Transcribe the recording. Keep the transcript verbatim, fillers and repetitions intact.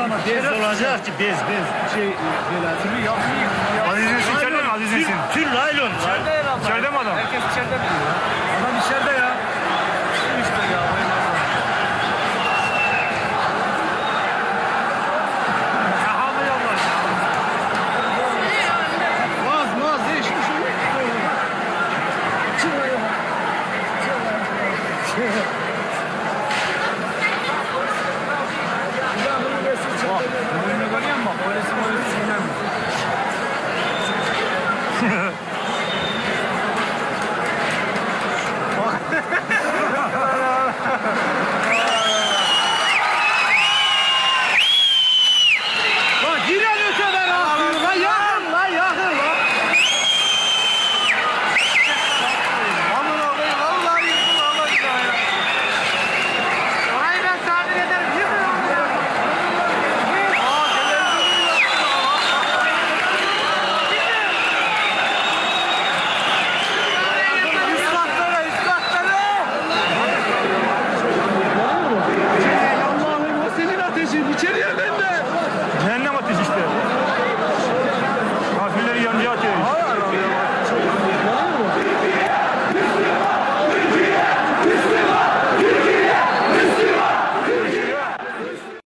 bez olacak ki bez bez. Şey, jelatini yapmıyor. Aziz Nesin içeride mi? Aziz Nesin. Tül naylon. İçeride herhalde. İçeride mi adam? Herkes içeride biliyor. Adam içeride ya.